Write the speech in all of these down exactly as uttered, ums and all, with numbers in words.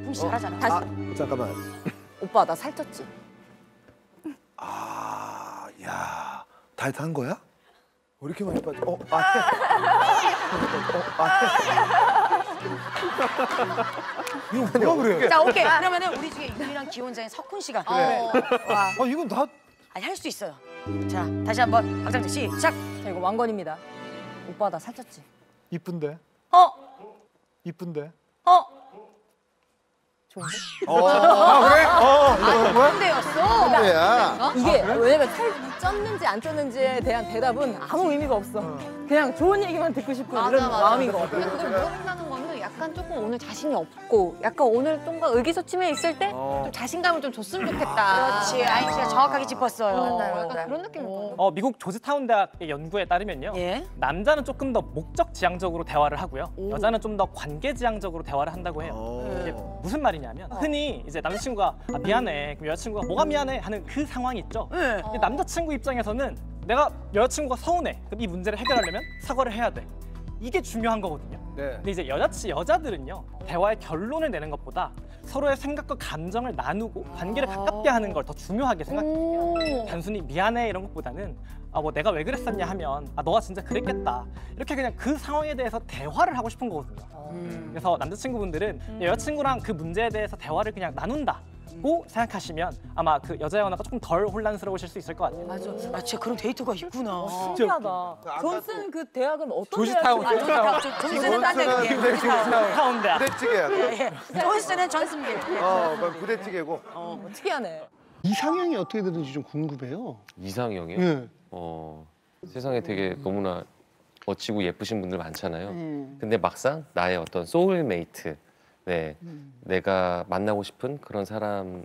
조금씩 하잖아. 다시. 아, 잠깐만. 오빠 나 살쪘지? 아, 야, 다이어트 한 거야? 왜 이렇게 많이 빠져? 어, 아, 어, 아, 이거 뭐야 그래? 자, 오케이. 그러면은 우리 중에 유일한 기혼자인 석훈 씨가. 그래. 와. 아, 이건 다. 아니, 할 수 있어요. 자, 다시 한번 박장재 시작. 자, 이거 왕건입니다. 오빠 나 살쪘지? 이쁜데? 어, 이쁜데? 어. 좋은데? 어, 아, 그래? 어, 이거 뭐야? 근데였어. 그래야. 이게 왜냐면 살 쪘는지 안 쪘는지에 대한 대답은 아무 의미가 없어. 그냥 좋은 얘기만 듣고 싶은 맞아, 이런 맞아. 마음인 것 같아. 근데 그걸 물어본다는 거는 약간 조금 오늘 자신이 없고 약간 오늘 좀 의기소침해 있을 때 좀 어. 자신감을 좀 줬으면 좋겠다. 그렇지. 아이고 씨가 정확하게 짚었어요. 맞아요. 약간 그런 느낌인 것 같아요. 어, 미국 조지타운 대학의 연구에 따르면요. 예. 남자는 조금 더 목적 지향적으로 대화를 하고요. 여자는 좀 더 관계 지향적으로 대화를 한다고 해요. 어. 이게 무슨 말이냐면 흔히 이제 남자친구가 아, 미안해. 그럼 여자친구가 뭐가 미안해 하는 그 상황이 있죠. 네. 근데 남자친구 입장에서는 내가 여자친구가 서운해. 그럼 이 문제를 해결하려면 사과를 해야 돼. 이게 중요한 거거든요. 네. 근데 이제 여자치 여자들은요 대화의 결론을 내는 것보다 서로의 생각과 감정을 나누고 관계를 가깝게 하는 걸 더 중요하게 생각해요. 단순히 미안해 이런 것보다는 아 뭐 내가 왜 그랬었냐 하면 아 너가 진짜 그랬겠다 이렇게 그냥 그 상황에 대해서 대화를 하고 싶은 거거든요. 그래서 남자친구분들은 여자친구랑 그 문제에 대해서 대화를 그냥 나눈다고 생각하시면 아마 그 여자의 언어가 조금 덜 혼란스러우실 수 있을 것 같아요. 맞아. 아, 진짜 그런 데이터가 있구나. 신기하다. 존슨 그 대학은 어떤 조지타운, 대학이었지? 조지타운. 존슨은 딴 데예요. 타운 대학. 부대찌개야. 예. 존슨은 존슨빌. 어, 부대찌개고. 어, 특이하네. 이상형이 어떻게 되는지 좀 궁금해요. 이상형이요? 예. 어, 세상에 되게 너무나 멋지고 예쁘신 분들 많잖아요. 근데 막상 나의 어떤 소울메이트, 네, 내가 만나고 싶은 그런 사람은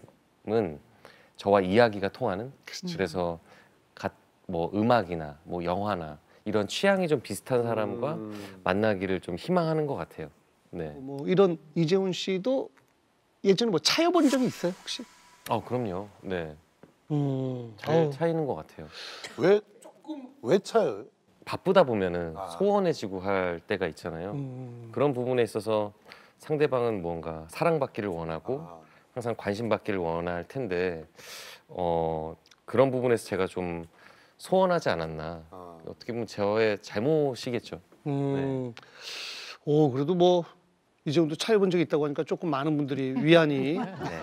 저와 이야기가 통하는. 그래서 갓, 뭐 음악이나 뭐 영화나 이런 취향이 좀 비슷한 사람과 음. 만나기를 좀 희망하는 것 같아요. 네. 뭐 이런 이재훈 씨도 예전에 뭐 차여본 적이 있어요 혹시? 어, 그럼요. 네. 음. 잘 어우. 차이는 것 같아요. 왜 왜 차요? 바쁘다 보면은 아. 소원해지고 할 때가 있잖아요. 음. 그런 부분에 있어서 상대방은 뭔가 사랑받기를 원하고 아. 항상 관심받기를 원할 텐데 어, 그런 부분에서 제가 좀 소원하지 않았나. 아. 어떻게 보면 저의 잘못이겠죠. 음. 오 그래도 뭐 이 정도 차여본 적이 있다고 하니까 조금 많은 분들이 위안이.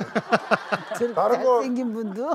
네. 다른 거 생긴 분도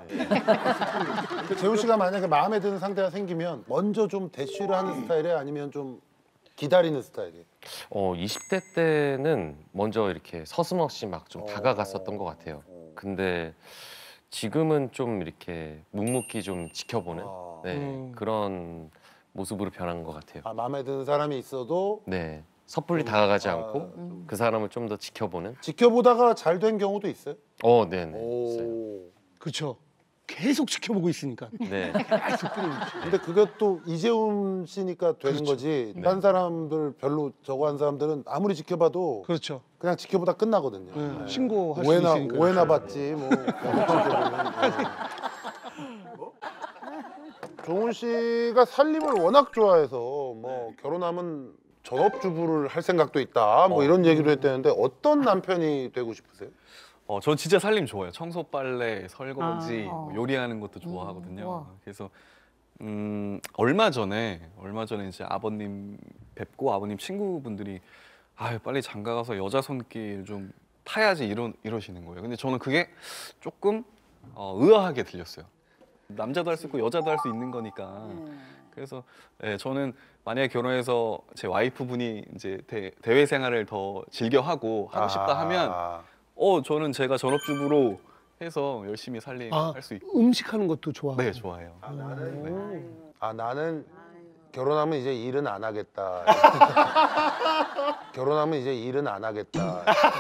그 재훈 씨가 만약에 마음에 드는 상대가 생기면 먼저 좀 대쉬를 하는 스타일이에요? 아니면 좀 기다리는 스타일이에요? 어, 이십 대 때는 먼저 이렇게 서슴없이 막 좀 어. 다가갔었던 것 같아요. 근데 지금은 좀 이렇게 묵묵히 좀 지켜보는 아. 네, 음. 그런 모습으로 변한 것 같아요. 아, 마음에 드는 사람이 있어도 네, 섣불리 다가가지 아, 않고 음. 그 사람을 좀 더 지켜보는. 지켜보다가 잘 된 경우도 있어요? 어, 네네. 있어요. 오. 그렇죠. 계속 지켜보고 있으니까. 네. 계속 끊임없이. 근데 그것도 이재훈 씨니까 되는 그렇죠. 거지. 네. 딴 사람들 별로 저거 한 사람들은 아무리 지켜봐도 그렇죠. 그냥 지켜보다 끝나거든요. 네. 네. 신고할 수 오해나 있으니까. 오해나 받지 뭐. 종훈 씨가 살림을 워낙 좋아해서 뭐 결혼하면 전업주부를 할 생각도 있다. 뭐 어. 이런 얘기도 했다는데 어떤 남편이 되고 싶으세요? 어, 전 진짜 살림 좋아해요. 청소, 빨래, 설거지, 아, 어. 뭐 요리하는 것도 좋아하거든요. 음, 우와. 그래서 음, 얼마 전에 얼마 전에 이제 아버님 뵙고 아버님 친구분들이 아유 빨리 장가 가서 여자 손길 좀 타야지 이러, 이러시는 거예요. 근데 저는 그게 조금 어, 의아하게 들렸어요. 남자도 할 수 있고 여자도 할 수 있는 거니까. 그래서 예, 저는 만약에 결혼해서 제 와이프분이 이제 대, 대외 생활을 더 즐겨 하고 하고 싶다 하면 아, 어 저는 제가 전업주부로 해서 열심히 살림 아, 할 수 있고. 음식하는 것도 좋아하고. 네, 좋아해요. 아, 나는 네. 아 나는 결혼하면 이제 일은 안 하겠다. 결혼하면 이제 일은 안 하겠다.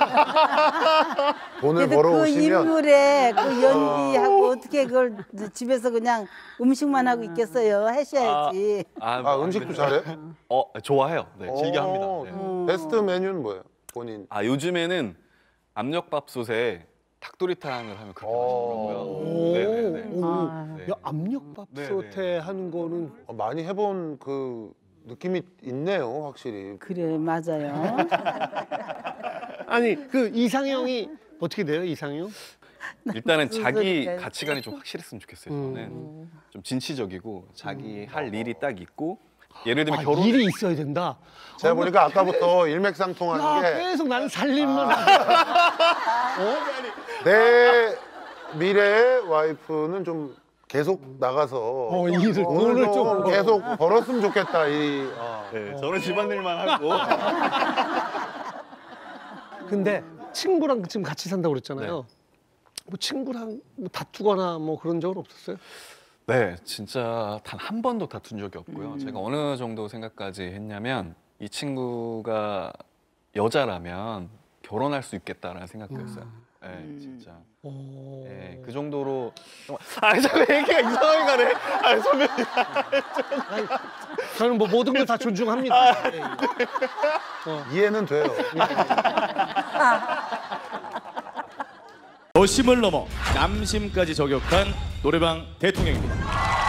돈을 그래도 그 벌어오시면 인물에 그 연기하고 어떻게 그걸 집에서 그냥 음식만 하고 있겠어요? 하셔야지. 아, 아 음식도 잘해? 어 좋아해요. 네, 즐겨 합니다. 어, 네. 음. 베스트 메뉴는 뭐예요? 본인. 아 요즘에는 압력밥솥에 닭도리탕을 하면 그렇게 맛있더라고요. 오, 네네네. 오. 아. 네. 야, 압력밥솥에 네, 네. 하는 거는 어, 많이 해본 그 느낌이 있네요, 확실히. 그래 맞아요. 아니 그 이상형이 어떻게 돼요 이상형? 일단은 자기 소리까지. 가치관이 좀 확실했으면 좋겠어요. 저는 음. 좀 진취적이고 자기 할 일이 딱 있고 예를 들면 아, 결혼 일이 있어야 된다. 제가 보니까 아까부터 일맥상통하는 야, 게 계속 나는 살림만 하고. 내 미래의 와이프는 좀 계속 나가서 어, 일을 오늘 돈을 좀 좀 계속 벌었으면 좋겠다. 이 어. 네, 저는 집안일만 하고 근데 친구랑 지금 같이 산다고 그랬잖아요. 네. 뭐 친구랑 뭐 다투거나 뭐 그런 적은 없었어요? 네, 진짜 단 한 번도 다툰 적이 없고요. 제가 어느 정도 생각까지 했냐면 이 친구가 여자라면 결혼할 수 있겠다라는 생각도 했어요. 네, 진짜. 오. 네, 그 정도로 정말 아, 잠깐 얘기가 이상하게 가네. 아, 선배님. 아니, 저는 뭐 모든 걸 다 존중합니다. 네. 이해는 돼요. 여심을 넘어 남심까지 저격한 노래방 대통령입니다.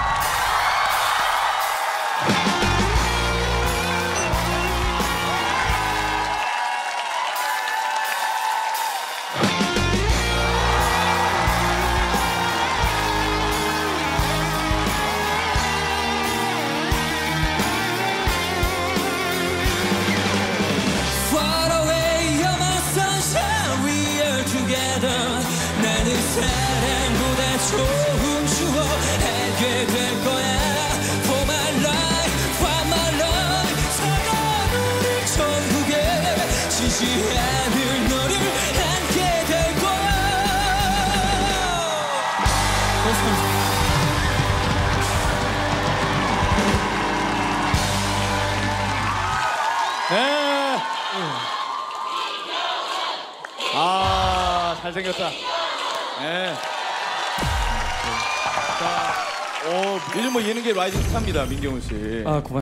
Far away, you're my sunshine, we are together. 나는 사랑보다 좋은 추억 알게 될 거야. For my life, for my life, 사랑 우리 천국에 지지 않을 너를 안게 될 거야. 네. 아, 잘생겼다. 네. 자, 오, 요즘 뭐 예능계 라이징 스타입니다, 민경훈 씨. 아, 고맙습니다.